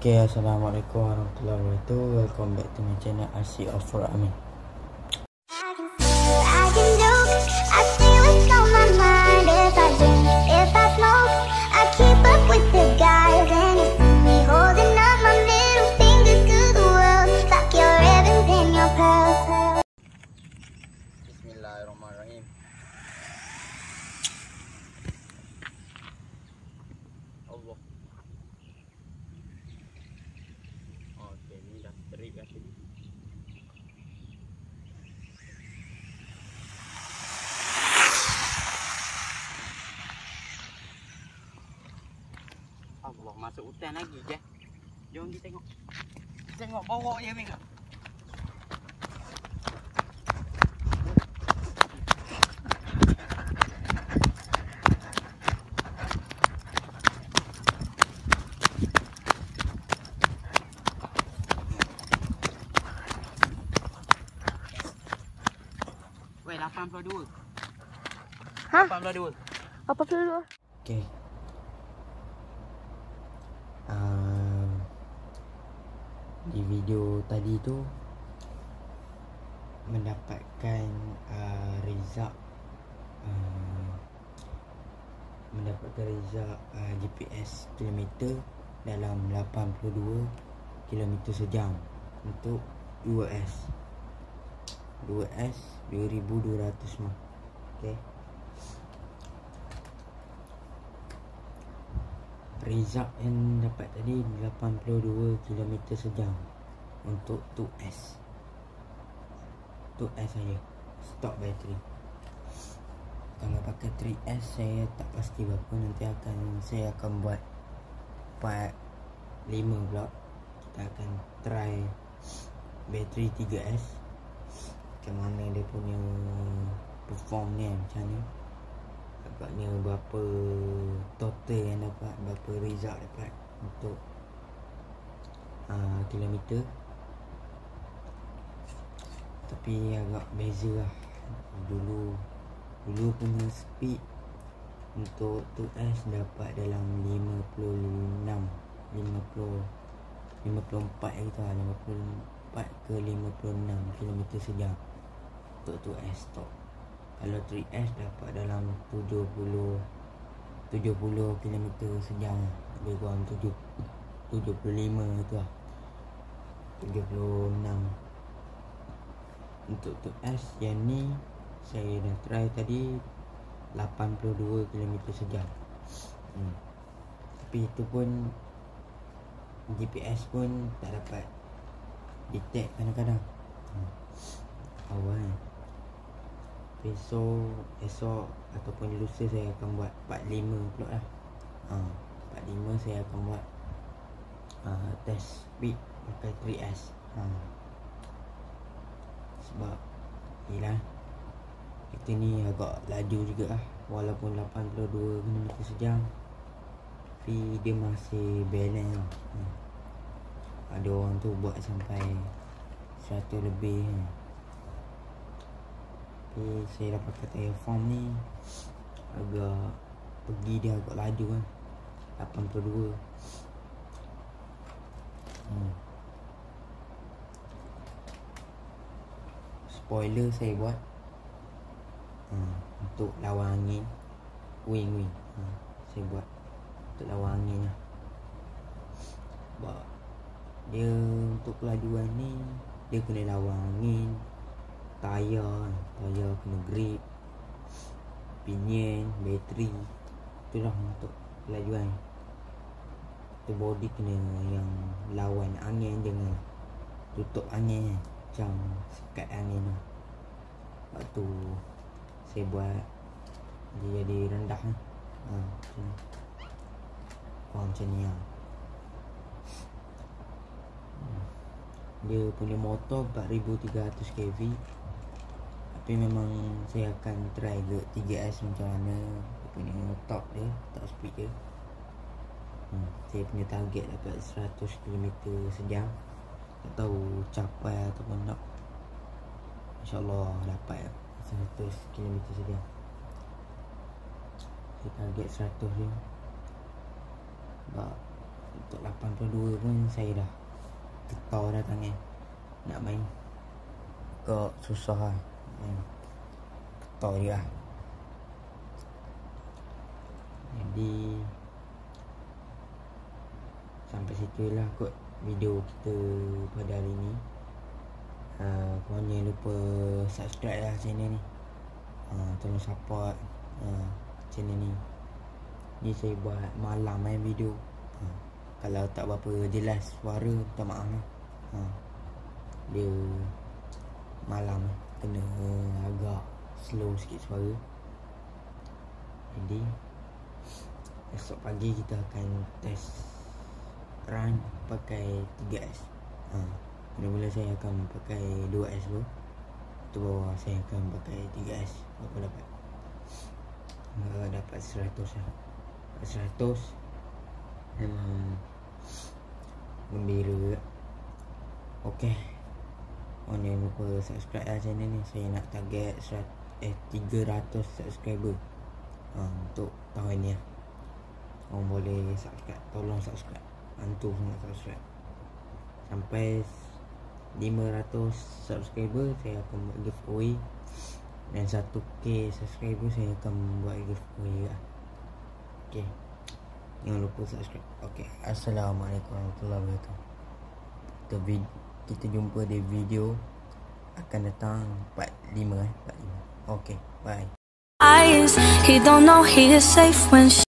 Okay, Assalamualaikum warahmatullahi wabarakatuh. Welcome back to my channel RC Off-Road Amin. Bismillahirrahmanirrahim. Allah. Okey, ni dah terik kat sini. Allah, masuk hutan lagi je. Jom kita tengok. Tengok bawah dia Ming. Weh, 82. Hah? 82. Apa dulu? Okey. Di video tadi tu mendapatkan result GPS kilometer dalam 82 km sejam untuk 2S 2200 mah. Okey. Result yang dapat tadi 82 km sejam untuk 2S saya stok bateri. Kalau pakai 3S saya tak pasti berapa, nanti saya akan buat part 5 pula. Kita akan try bateri 3S macam mana dia punya perform ni, macam ni agaknya berapa total yang dapat, berapa result dapat untuk kilometer. Tapi agak beza lah. Dulu punya speed untuk 2S dapat dalam 54 gitu lah, 54 ke 56 km sejam untuk 2S top. Kalau 3S dapat dalam 70 km sejam, lebih kurang 75 tu lah, 76. Untuk 2S yang ni saya dah try tadi 82 km sejam. Tapi itu pun GPS pun tak dapat detect kadang-kadang. Awal Esok ataupun lusa saya akan buat part 5 pula lah. Part 5 saya akan buat test speed pakai 3S. Sebab yelah, kita ni agak laju juga lah, walaupun 82 km sejam, tapi dia masih balance lah. Ada orang tu buat sampai 100 lebih. Tapi saya dah pakai tayar form ni, agak pergi dia agak laju kan, 82. Spoiler saya buat untuk lawan angin, wing saya buat untuk lawan angin lah. Sebab dia untuk kelajuan ni dia kena lawan angin, tayar kena grip, pinion, bateri, itulah untuk kelajuan. Kita body kena yang lawan angin, jangan tutup angin macam sekat angin lah. Lepas tu saya buat dia jadi rendah lah. Macam ni lah. Dia punya motor 4300 kV. Tapi memang saya akan try ke 3S macam mana dia punya top speed dia. Saya punya target dapat 100 km sejam. Tak tahu capai ataupun tak. InsyaAllah dapat 100 km sejam. Saya target 100 je. Sebab untuk 82 pun saya dah getah dah tangan nak main. Kok susah lah, getah dia. Jadi sampai situ lah kot video kita pada hari ni. Korang jangan lupa subscribe lah channel ni. Tolong support channel ni. Ni saya buat malam video. Kalau tak berapa jelas suara, minta maaf lah. Dia malam kena agak slow sikit suara. Jadi esok pagi kita akan test run pakai 3S. Mula-mula saya akan pakai 2S dulu. Tu bawah saya akan pakai 3S. Berapa dapat? Dapat 100 lah. 100 memang gembira. Okay, jangan lupa subscribe lah channel ni. Saya nak target 300 subscriber untuk tahun ni lah. Orang boleh subscribe, tolong subscribe, bantu sangat subscribe. Sampai 500 subscriber saya akan buat giveaway. Dan 1k subscriber saya akan buat giveaway lah. Okay, jangan lupa subscribe. Okay, Assalamualaikum warahmatullahi wabarakatuh. Kita jumpa di video akan datang 45. Okay, bye. He don't know he is safe when